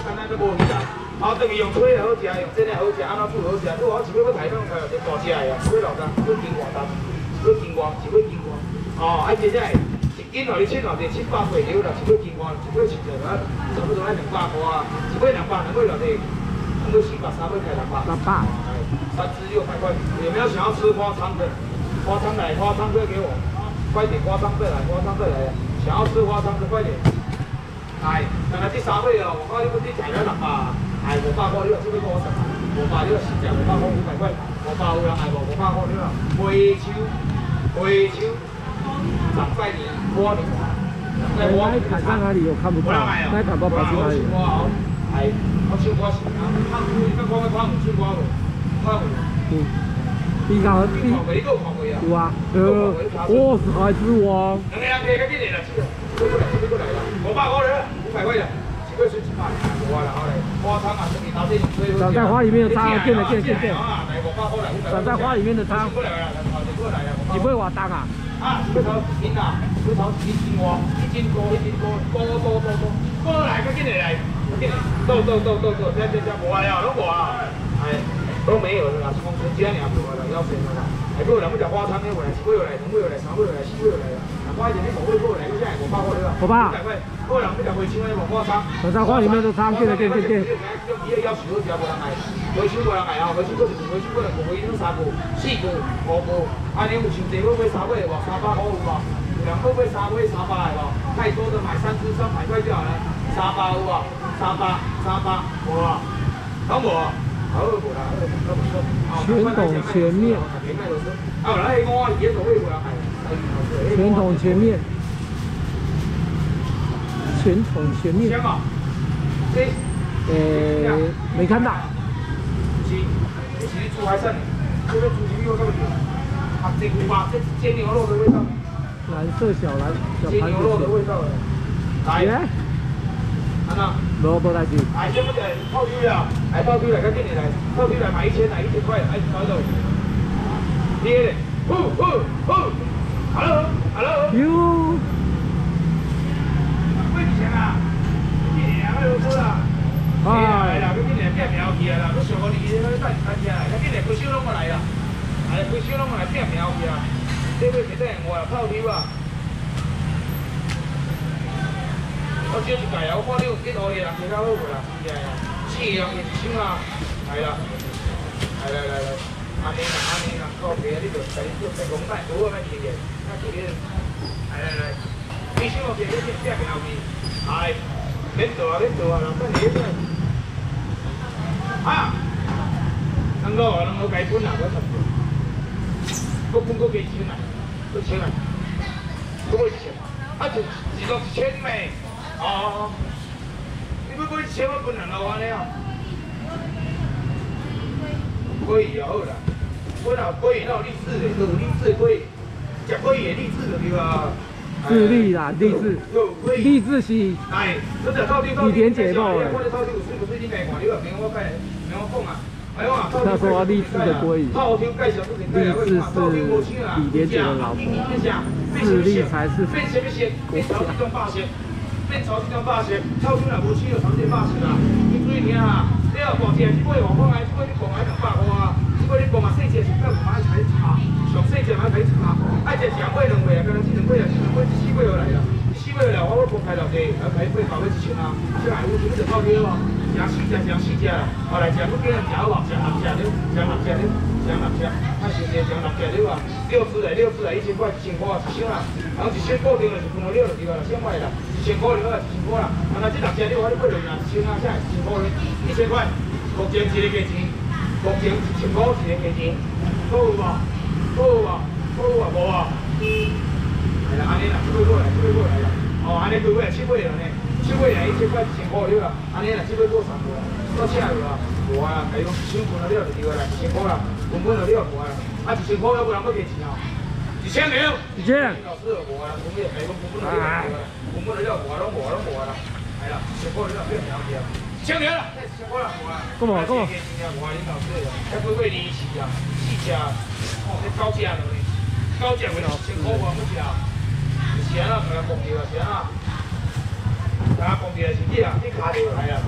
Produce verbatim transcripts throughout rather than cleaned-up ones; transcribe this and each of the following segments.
干咱都无去啦。后等于用吹的好食，用蒸的好食，安怎煮好食？煮好一尾要台东开，就大只的啊，一尾六十，一尾金华单，一尾金华，一尾金华。哦，啊，真正一斤哦，你称偌济？七八块了啦，一尾金华，一尾七十啊，差不多爱两百块啊，一尾两百，两尾偌济？两尾四百，三尾开两百。两百。三只六百块，有没有想要吃花汤的？花汤来，花汤再给我，快点，花汤再来，花汤再来。想要吃花汤的快点。哎，但係啲沙飛啊，我講呢嗰啲材料立啊，係五百塊呢個只不過十，五百呢個市價五百塊五百塊，五百有人係無五百塊呢個回秋回秋十塊年花年。 哎，那砍在哪里？我看不到。那砍包跑去哪里？ 係，我燒瓜時啊，黑烏而家講緊花唔燒瓜喎，花烏。嗯。 你看， 你有啊，呃，我是孩子王。 两个人可以跟进来了，这个过来，这个过来了，五百块了，五百块了，几个水几百，五百了，好嘞。花汤啊，这里拿这种水。长在花里面的汤，见了见见见。 长在花里面的汤。 过来了，过来了， 几杯瓦当啊？ 啊，几杯头一斤啊，几杯头一斤哇，一斤多，一斤多，多多多多，过来，跟进来，跟进来，走走走走走，这这这无啊了，拢无啊，哎。都没有的啦，光春节两不了，要钱的啦。还过来不讲花汤的，我来七位来，两位来，三位来，四位来啦。花一点的口味过来，现在我八块对吧？ 我八。 一百块，过来不讲回青的，我花汤。 我在花里面的汤，对对对对对。 用一个要十个只要过来买，回青过来买啊，回青过来，回青过来，回青三个、四个、五个。啊，你有想这个买三尾的话，三百块有无？两个买三尾三百的无？太多的买三只三百块就好了，三百有无？三百，三百，有无？有无？ 全桶全面，全桶全面，全桶全面。呃，没看到。 猪还剩，这个猪蹄又这么甜，啊，这股吧，这煎牛肉的味道。 蓝色小蓝小煎牛肉的味道。来。安娜， 萝卜来几？ 哎，先不讲，泡屉啊，哎，泡屉来，赶紧来，泡屉来买一千来，一千块，哎，找到。爹，呼呼呼 ，hello，hello。 哟。 几钱啊？今年啊，有多啦？哎，啦，今年变苗去啊啦，我上个年那个带带起来，今年规手拢过来啦，哎，规手拢过来变苗去啊，这个绝对我泡屉啊。我少一届啊！我看你有几号个人，其他好无啦？是啊，四个人一手啊，系啦，来来来来，安尼啦安尼啦，好嘅，你就第就第讲摆，好啊，卖钱嘅，卖钱嘅，来来来，你手嘅你先变苗去，系，免做啊免做啊，等你先。啊，两个两个计本啊，我十个，我本个几千啊，几千啊，我一千，啊就一落一千咩？哦，你要买一千，我分两路安尼啊。鲑鱼也好啦，我若鲑鱼那有励志的，有励志的鲑鱼，食鲑鱼的励志就对啊。 自立啦，励志。励志是。 哎，这只到底到底。 李连杰报的。 我到底有水无水？你家看，你话明我讲，明我讲啊。 他说励志的鲑鱼。励志是李连杰的老婆，自立才是国家。变潮这种霸权，超出了无需有常见霸权啦。你注意听啊，你要大只，这尾往放来，这尾你放来两百块啊，这尾你放嘛细只是不买才差，上细只买才差。爱只两尾两尾啊，刚刚这两尾啊，这两尾一四尾又来了，一四尾又来，我我放开落地，啊，开尾搞尾一千啊，这来有钱就靠你咯，吃四只吃四只啦，后来吃不给人吃好，吃六只了，吃六只了，吃六只，啊，现在吃六只了啊，六只来六只来一千块，一千块一箱啦，然后一千固定了就分到六就对了，千块啦。一千块了，一千块啦。啊，那这六只你话你买落去啊，一千啊，啥？一千块咧，一千块，目前一个价钱，目前一千块一个价钱，好有无？好有无？好有啊，无啊？系啦，安尼啦，这尾过来，这尾过来啦。哦，安尼几尾啊？七尾了呢，七尾来一千块，一千块了啦。安尼啦，这尾过三个啦，到车了啦，无啊，家己讲一千分了了就对啦，一千块啦，分分了了无啊。啊，一千块要不然要价钱哦。一千没有？ 一千。 老师无啊，分也家己讲分分了了对啦。我们的料无啊，拢无啊，拢无啊啦，系啦，全部你都变了去啊，千年啦，千过啦，无啊， 干嘛干嘛？ 无啊，你老师啦，还几位离奇啊，四只，哦，这高价了呢，高价为了千块我不吃啊，是啊啦，给他讲掉啊，是啊啦，给他讲掉是你啦，你卡掉来啊，不是你啦，卡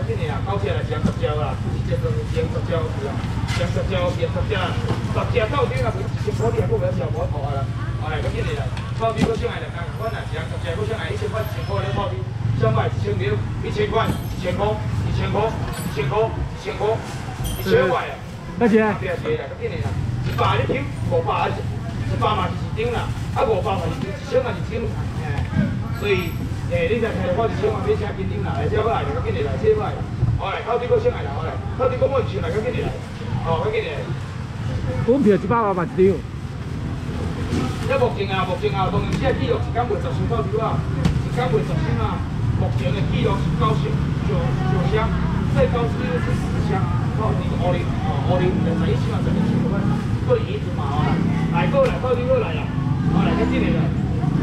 九只来是十只啦，一只就是十只是啦，十十只变十只啦，十只到底若是一千块，你还佫袂少无图啊啦。后来搁紧嚟啦，到底佫上来两间，我若是十只佫上来一千块、一千块咧，到底上来一千六、一千块、一千块、一千块、一千块、一千块、一千块啊！ 多少？ 对啊，对啦，搁紧嚟啦，一百一抽，五百一百嘛是一张啦，啊五百嘛是一千嘛是一张，哎，所以。诶，你才听到我一千万买车紧张啦，来车过来就紧嚟来，车过来，好来，到底佫上来啦，好来，到底佫我上来，佫紧嚟来，哦，佫紧嚟来。 股票一百万买一张。 这目前啊，目前啊，当然这记录一天卖十箱到底啊，一天卖十箱啊，目前的记录是九箱，九九箱，最高纪录是十箱，到底五零哦，五零就十一箱啊，十一箱咁样，佫一直嘛，好来，来过来，到底佫来啦，好来，佫紧嚟来。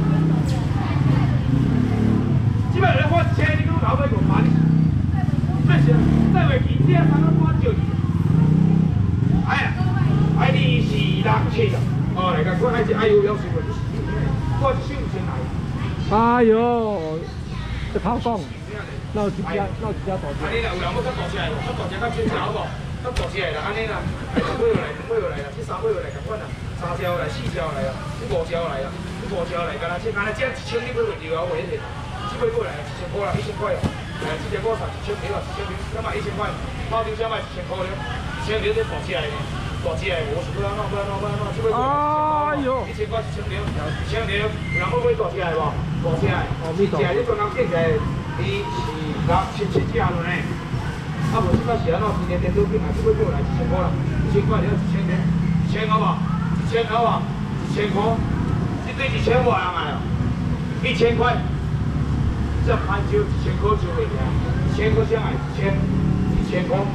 基本上我车你都搞袂过八哩，这是再袂记这三个多少？哎呀，哎你是六七啊？哦，来个我还是哎呦要收的，我是收先来。 哎呦，这好讲，那有一只，那有一只大只。 安尼啦，有人要较大只的，较大只较小只好无？较大只的啦，安尼啦，一尾来，两尾来啦，这三尾来共款啦，三条来，四条来啊，这五条来啊，这五条来，干那这干那这一千你买袂着啊，袂得。这买过来一千块啦，一千块，哎，这只我三一千六啊，一千六，要买一千块，包丢想买一千块了，一千六这大只来呢，大只来，我是不要弄，不要弄，不要弄，这买过来一千块，一千块，一千六，一千六，有人要买大只来无？大只来，大只来，你专人建起来，二四六七七只了呢，啊，无即摆是安怎？今年电脑变啊，这买过来一千块啦，一千块了，一千六，一千好无？一千好无？一千块，这对一千外人来哦，一千块。这盘就一千块就会了，一千块上来一千，一千块，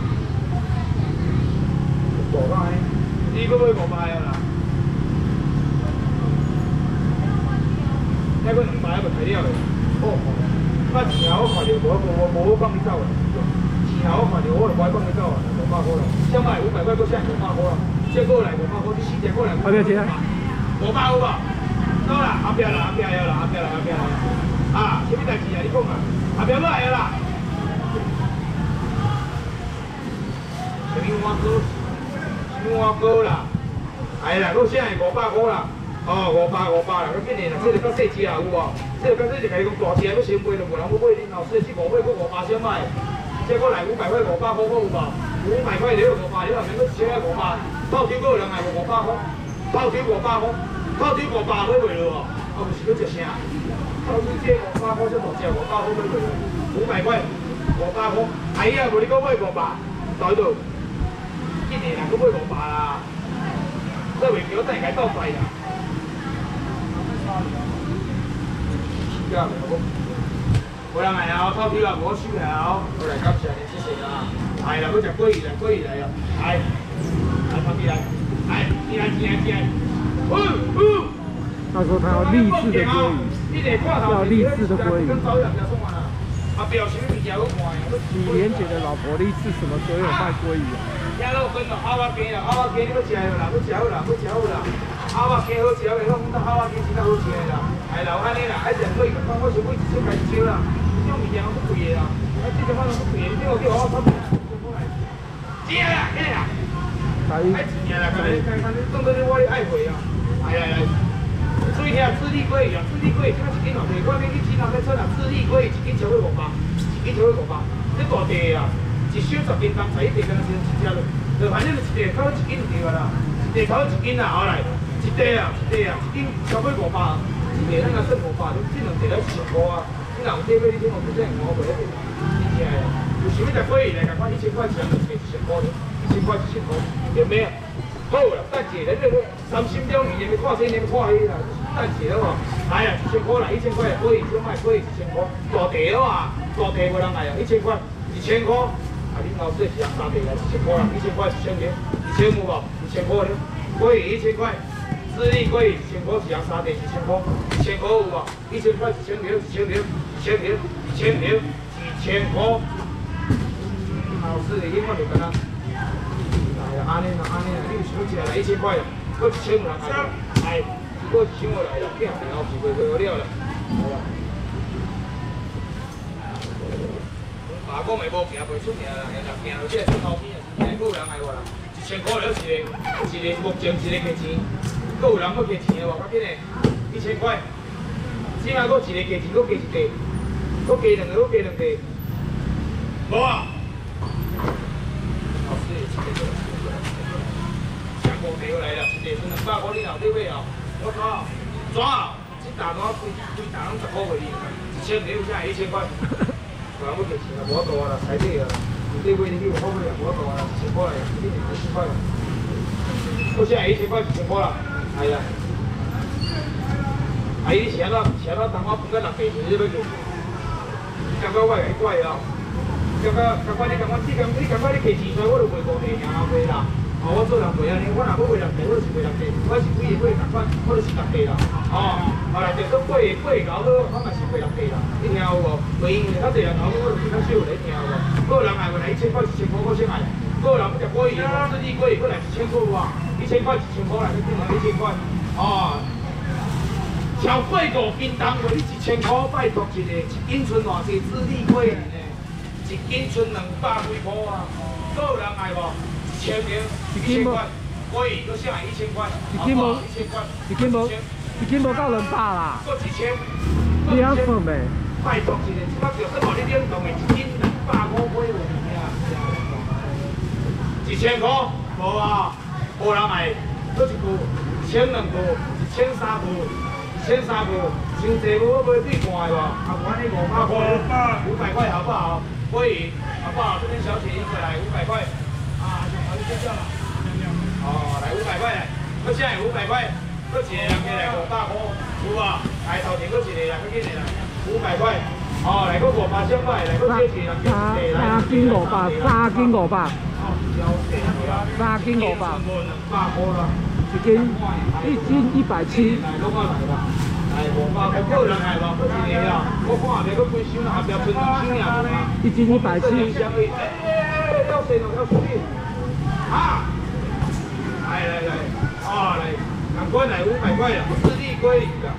大个呢？你搁买五百啦？那个两百还袂开了的，哦，那钱我看到无无无我放你走啦，钱我看到我就不爱放你走啦，五百块啦，上来五百块搁上五百块啦，再过来五百块，你四只过来。 多少钱？ 五百有无？到啦，后壁啦，后壁有啦，后壁啦，后壁啦。啊，什么代志啊？你讲啊，后壁要来了啦。什么碗糕？什么碗糕啦？哎啦，我现在五百块啦。哦，五百五百啦，我今年啦，这个较细只啊，有无？这个较细只，家己讲大只，要先买就无人要买，恁老师这五百块五百先买，这个来五百块五百块有无？五百块了五百，你后面搁一千块五百，泡酒搁有人来无五百块？泡酒五百块，泡酒五百买袂落哦，啊，就是搁一声。到时这五百块，这大只五百块买过来，五百块，五百块，哎呀，无你讲买五百，在倒？今年人搁买五百啦，这袂叫等下倒来啦。是啊，无人来啊，到底啊，无收了，我来感谢你，谢谢啦。来啦，要食桂鱼来，桂鱼来啊，来，来旁边来，来，进来进来进来，呜呜。 他说他要励志的鲑鱼，要励志的鲑鱼。李连杰的老婆励志什么时候有卖鲑鱼啊？ 听到分了，阿瓦鸡啦，阿瓦鸡你要吃了啦，要吃好啦，要吃好啦。阿瓦鸡好吃，袂讲讲阿瓦鸡真好吃的啦。哎啦，安尼啦，爱食鲑鱼，我想买一千块一斤啦。这种物件拢不贵的啦，啊，这种反正不贵的，你叫叫我差不多。真啦，真啦。哎，真啦，看你看看你当作你我的爱回啊，来来来。注意听，智利鲑鱼啊，智利鲑鱼，看一斤哦，袂管你去市场在出啊，智利鲑鱼一斤超过五百，一斤超过五百，这大地啊，一箱十斤重，十一地跟那些一只了，就反正就一地差不多一斤就对啦，一地差不多一斤啦，后来一地啊，一地啊，一斤超过五百，一地咱个算五百，这两地来一千块啊，你若有地买，你听我不这样，我袂得，真正的，有想要食鲑鱼来，赶快一千块钱就一千块，一千块一千块，有没有？好啦，等下咱这个三心两意，你看这你看迄啦，等下了嘛。来啊，一千块啦，一千块可以，小卖可以一千块。大地了啊，大地无人来啊，一千块，一千块。啊，恁老师是啊，三地来一千块啦，一千块一千元，一千有无？一千块了，可以一千块。智利可以一千块是啊，三地一千块，一千块有无？一千块一千元，一千元，一千元，一千元，一千块。老师的英文就跟他。安尼啦，安尼啦，你有想要吃来一千块啦，搁一千有人来，来，搁一千我来啦，变然后是袂袂了啦，来啦。 爸讲的无行袂出名啦，行行到这出头天啊，现在有人来无啦？一千块了一个，一个目前一个价钱，佫有人要加钱的无？较紧的，一千块，只嘛佫一个价钱，佫加一块，佫加两个，佫加两块，无啊？哦，是，一个。上五条来了，一个两百块，你后底买哦？我靠，怎啊？这大单规规单拢十块块哩，一千条才一千块。我要给钱了，无多啦，太低啦。你买你去好买啊，无多啦，一千块啦，一年一千块啦。我现在一千块一千块啦，哎呀。阿姨写到写到当我分个六百钱，你要给？感觉我会怪啊？感觉感觉你感觉你感你感觉你给钱出来，我就卖五块尔后卖啦。哦，我做人袂安尼，我若要卖六块，我就是卖六块，我是几个几共款，我就是六块啦。哦，后来就说八八搞好，我嘛是卖六块啦。你听有无？袂因为较侪人头，我就比较少有咧听有无？个人来来一千块一千块，我先来。个人不食过瘾，自己过瘾过来一千块哇，一千块一千块来，你听下一千块。哦，消费五斤重过你一千块，拜托一个，一斤剩偌济自己过瘾呢？一斤剩两百几块啊，个人来无？一千条，一千块，可以，搁下来一千块，一斤无，一千块， 一斤无，一斤无到两百啦。 搁一千， 两份呗。 拜托一个，我就说无你冷冻的，一斤两百五买有物件，一千块，无啊，无人买，搁一句，一千两句，一千三句，一千三句，伤济无我买对半的无，啊，我安尼五百块，五百块好不好？可以，好不好？这边小姐一过来，五百块。啊，好，你睡觉了。哦，来五百块，搁现在五百块，搁一个人过来五百块，有无？来头前搁一个啦，搁紧的啦，五百块。哦，来搁五百小块，来搁小钱人叫一个来。 三斤五百，三斤五百。 哦，小姐啦。 三斤五百。 两百块啦。 一斤，一斤一百七。 来，拢我来啦。来五百块，个人来无？搁一个啦。我看下面搁几箱啦，后壁剩两箱尔。 一斤一百七。 要谁呢？要出去啊！来来来，哦来，赶快来五百块了，自力归零的。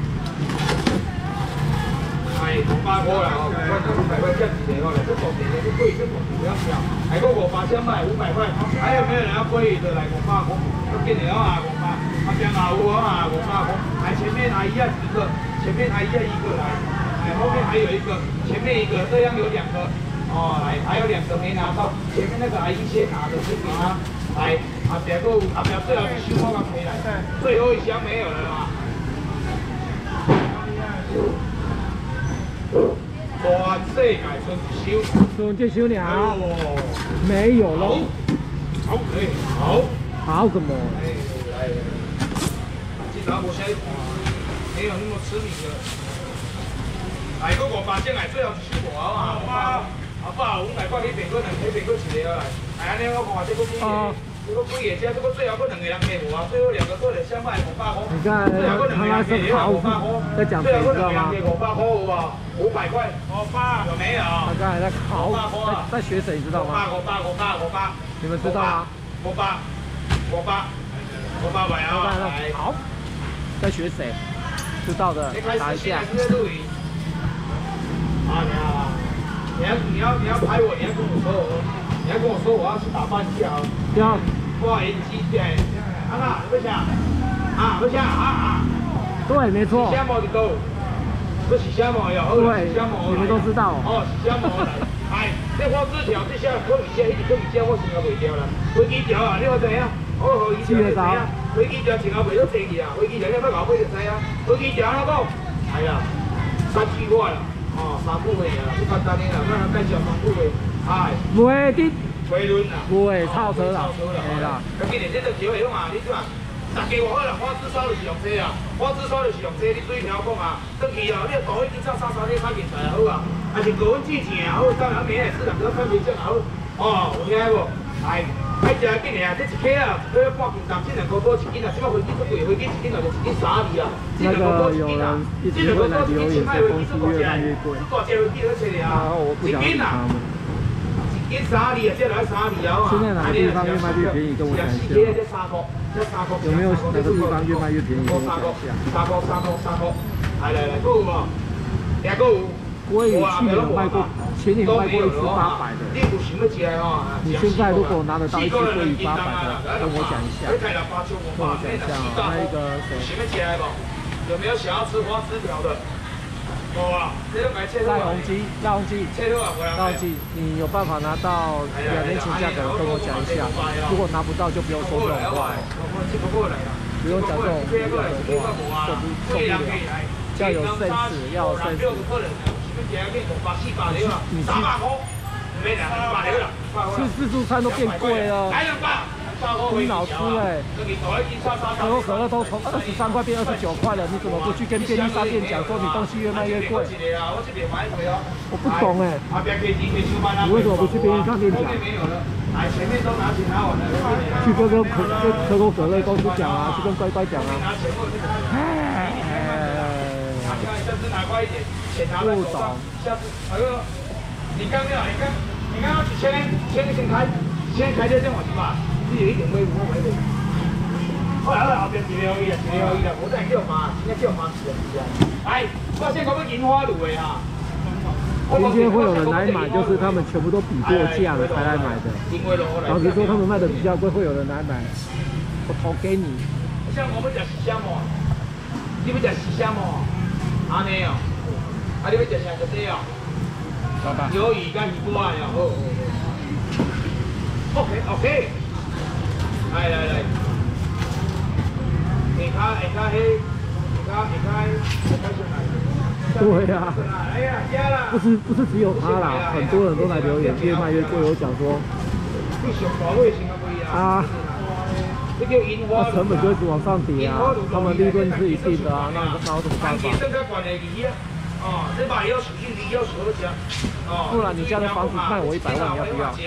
哎，五百块了哦，赶快来五百块，降几个哦，这手点的就贵，这手不要小。还够我八千卖五百块，还有没有人要归零的来五百块？要给你啊，五百，那边啊五啊五百块，来前面阿姨要一个，前面阿姨要一个来，哎后面还有一个，前面一个，这样有两个。哦，来，还有两个没拿到，前面那个阿姨先拿的，先给他。来，啊，别个啊，别最后一箱我刚没来，最后一箱没有了嘛。哇，这改成一箱， 剩这箱了，没有了。 好，可以，好， 好个么？ 哎，来，这查无啥看，没有那么痴迷的。来，个五百件来，最后一箱无啊嘛。好不好？五百块你变过两，你变过一个来。哎，安尼我看这个几个，这个几个只，这个最后个两个人给无啊？最后两个个人相卖五百块。你看，最后个两个人给五百块，在讲谁知道吗？五百块有无？五百块。五百有没有？ 他刚才在考，在在学谁知道吗？ 五百，五百，五百， 你们知道吗？ 五百，五百，五百没有。 好，在学谁？知道的打一下。 啊，你好。你要你要你要拍我，你要跟我说我，你要跟我说我要去打半下哦。 对啊。 不好意思，谢谢。啊那，不想啊，不想啊啊。 对，没错。 虾毛的都，不是虾毛哟， 对， 虾毛。 你们都知道。 哦，是虾毛来。哎，这花枝条这下可米虾，一直可米虾我穿也袂掉啦。飞机条啊，你话怎样？我飞机条你知啊？飞机条穿也袂到正去啊，飞机条你要搞飞就知啊。飞机条那个，哎呀，三千块啦。哦，三股的啊，不简单的啦，咱介绍三股的，哎， 袂的， 飞轮啦， 袂超车啦， 系啦，咁今年这个桥会用嘛？你看，大家话好啦，花枝烧就是用这啊，花枝烧就是用这，你水条讲啊，转去啊，你大火经炒炒炒，你较现代好啊，还是高温煮正啊，好，当然明仔市场个看面正好，哦，有听无？哎，爱食紧的啊，这一克啊，一克半斤重，这两个多一斤啊，这摆飞机最贵，飞机一斤啊就一斤三二啊，这两个多一斤啊，这两个多一斤，卖飞机最大只，大只飞机多少钱啊？一斤啊，一斤三二啊，这来三二啊， 现在哪个地方越卖越便宜？跟我讲一下。有没有哪个地方越卖越便宜？跟我讲一下。 三块，三块，三块，来来来，够有无？两个有， 鲑鱼去年有卖过，前年卖过一只八百的。你现在如果拿得到一只鲑鱼八百的，跟我讲一下，跟我讲一下啊，那一个谁？ 有没有想要吃花枝条的？ 大红鸡，大红鸡，大红鸡，你有办法拿到两年前价格，跟我讲一下。如果拿不到，就不用说这种话，不用讲这种无聊的话，受不受不了。要有 sense， 要有 sense。你去，吃自助餐都变贵了。你老师哎，可口可乐都从二十三块变二十九块了，你怎么不去跟便利商店讲说你东西越卖越贵？我不懂哎，你为什么不去便利商店讲？去跟跟可跟可口可乐公司讲啊，去跟乖乖讲啊。哎，不懂。 你刚刚你刚你刚刚先先先开先开这电话是吧？你有一点威武，威武。后来后边一个一个一个一个，我再叫妈，现在叫妈是是啊。来，我先讲个樱花卤的哈。 今天会有人来买，就是他们全部都比过价了才来买的。老实说，他们卖的比较贵，会有人来买。我投给你。 像我们吃西虾毛，你们吃西虾毛，安尼哦。啊，你要吃啥就这哦。鱿鱼跟鱼骨啊，好。OK OK。来来来，你看你看嘿，你看你看，开始来。 对呀、啊，不是不是只有他啦，很多人都来留言，越卖越贵。我讲说，啊，那成本就一直往上叠啊，他们利润是一定的啊，那那有什么办法？ 哦，这把要属于你要熟的不然你家的房子卖我一百万，你要不要？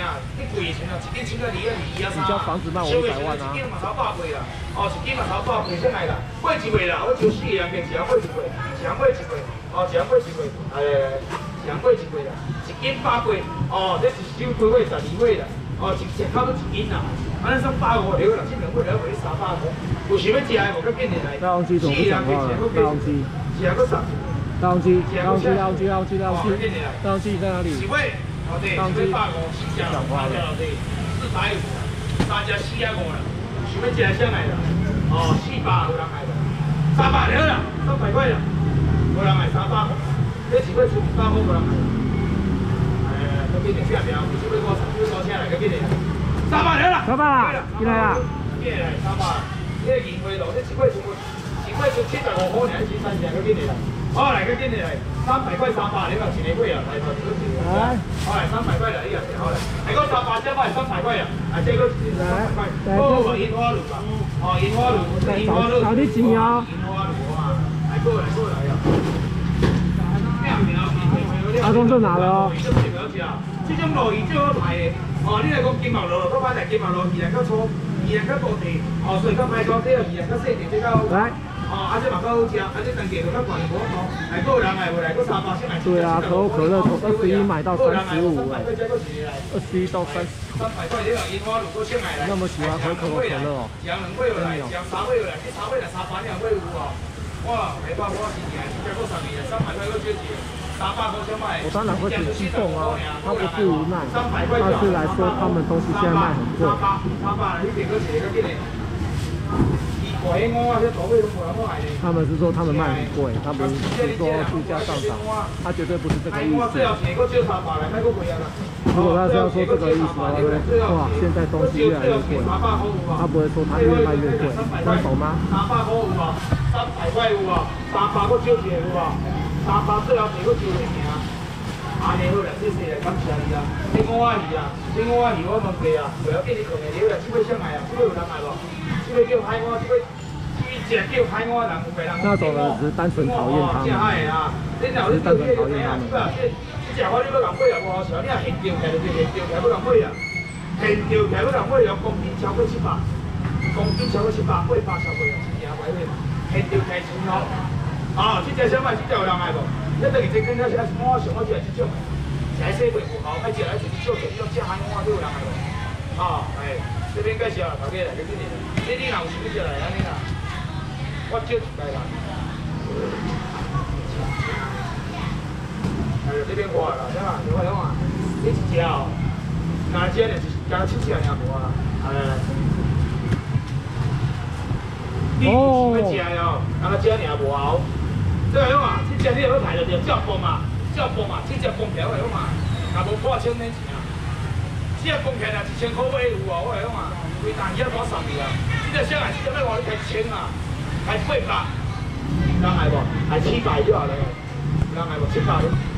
你家房子卖我一百万啊！ 哦，一斤嘛头百块上来啦，买一回啦，我就四个人面前买一回，想买一回，哦，想买一回，哎，想买一回啦，一斤百块，哦，这一收几尾十二尾啦，哦，一只口都一斤啦，安尼算百五了啦，这两尾了卖三百块，有想要吃的无较紧来。 大公鸡怎么不讲话了？大公鸡， 是啊，搁啥？ 大公鸡，大公鸡，大公鸡，大公鸡，大公鸡，大公鸡在哪里？大公鸡，讲话了。 四百五，三只四啊五啦，想要吃上来啦，哦，四百有人来啦，三百了啦，三百块啦，有人来三百块，这是要出三百无人来。哎，搁紧点，拼命，有想要我三要我请来，搁紧点。三百了啦， 三百啦，进来啦， 进来三百，这个银花路，这一块出，一块出七十五块，还是三只，搁紧点啦。好来，个今日来三百块三百，你话一个贵啊？来，头一个贵啊！好来，三百块来，呢个好来，来个三百，这摆三百块啊！啊，这个三百块，哦，樱花路啊，哦，樱花路，樱花路， 找你钱啊！ 樱花路啊，来过来过来啊！ 阿公在哪了哦？ 这种路鱼最好卖的，哦，你来讲金毛路，我摆来金毛路，鱼来较粗，鱼来较高地，哦，所以较歹讲，这个鱼来较细地，比较来。 哦，啊这嘛够好食，啊这等价就较贵，无讲，来个人来回来个三百先来。 对啊，可口可乐从二十一买到三十五哎，二十一到三十。 三百块这个樱花乳果先来。 那么喜欢喝可口可乐哦。 两两尾来，两三尾来，这三尾来三百两尾有哦。哇，没办法，我是年，再过三年，三百块个少钱，三百块先卖。 我当然会很激动啊，他不是无奈，他是来说他们东西现在卖很贵。 三百，三百，你别个写个给你。 他们是说他们卖很贵，他们是说物价上涨，他绝对不是这个意思。如果他是要说这个意思的话，哇，现在东西越来越贵，他不会说他越卖越贵，能懂吗？ 三百块有无？三百块有无？三百个少钱有无？三百最后一个少钱尔。安尼好啦，谢谢，感谢你啊！青蛙鱼啊，青蛙鱼我问过啊，不要紧，你放的了啦，这尾上来啊，这尾有人来无？这个叫海蛙，这个这一只叫海蛙，人有别人。 那种人只是单纯讨厌他们，只是单纯讨厌他们。 这只花你要人买也无好笑，你若现钓起来就现钓起来要人买啊，现钓起来要人买哦，公斤超过七百，公斤超过七百，八百超过啊，真正歹买，现钓起来纯好。哦，这只小卖，这只有人买无？你等于这跟那是我上我就来这种，来洗袂不好，爱食来就是少钱，用吃海碗都有人买无？哦，哎，这边介绍头家来，给你，你你若有想要食来安尼啦，我招一来啦。来哎，这边花啦，对吧？你看，你看，你一只哦，哪只呢？加七只尔无啊？哎。你是要食哦，啊，只尔无啊？对个嘛，这只你要排着着照崩嘛，照崩嘛，这只崩条个嘛，若无破千免钱啊。这只崩起来一千块买有哦，我个嘛，规单伊啊多送你啊。这只小孩，这只要我开一千啊，开八百，人爱无？还七百就好了，人爱无七百。